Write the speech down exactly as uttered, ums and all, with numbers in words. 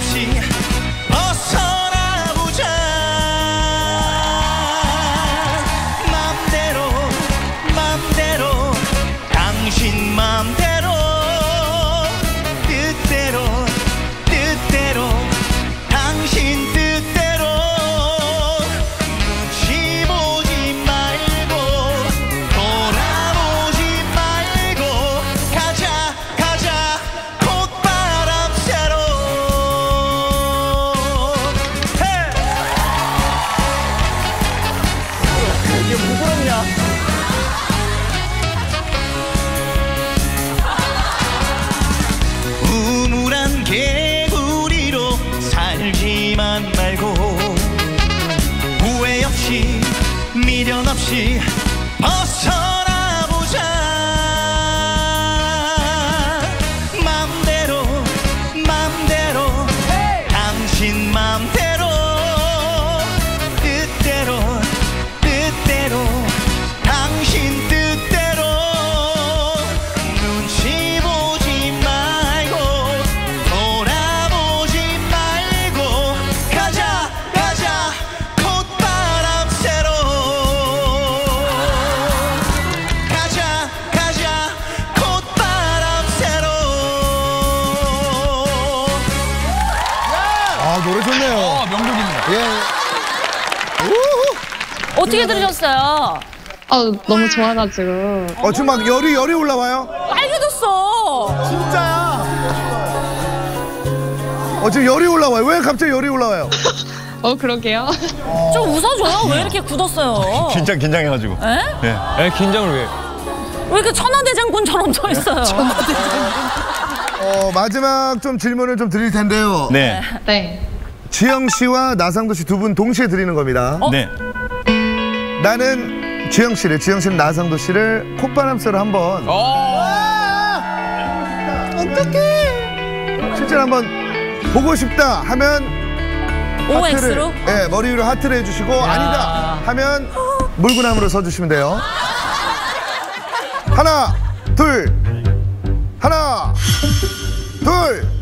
없이 벗어나보자. 맘대로 맘대로 당신 맘대로 뜻대로 뜻대로 당신 뜻대로 눈치 보지 말고 돌아보지 말고 가자 가자 콧바람 쐬러. 이게 부끄럽냐? 우물한 개구리로 살지만 말고 후회 없이 미련 없이 벗어나보자. 맘대로 맘대로 당신 맘대로 뜻대로 뜻대로 당신 뜻대로 눈치 보지 말고 돌아보지 말고 가자 가자 콧바람 쐬러. 가자 가자 콧바람 쐬러. 아, 노래 좋네요. 아, 명곡입니다. 예. 어떻게 들으셨어요? 아, 너무 좋아가지고. 어, 지금 막 열이, 열이 올라와요? 빨개졌어. 진짜야. 어, 지금 열이 올라와요. 왜 갑자기 열이 올라와요? 어, 그러게요. 좀 웃어줘요. 왜 이렇게 굳었어요? 긴장 긴장해가지고. 에? 네. 에, 긴장을 왜? 왜 이렇게 천하대장군처럼 서 있어요? 어, 마지막 좀 질문을 좀 드릴 텐데요. 네. 네. 지영 씨와 나상도 씨 두 분 동시에 드리는 겁니다. 어? 네. 나는 지영 씨를, 지영 씨는 나상도 씨를 콧바람 쐬러 한번. 어떡해. 실제로 한번 보고 싶다 하면 오엑스로? 네, 머리 위로 하트를 해주시고 아니다 하면 물구나무로 서주시면 돼요. 하나, 둘, 하나, 둘.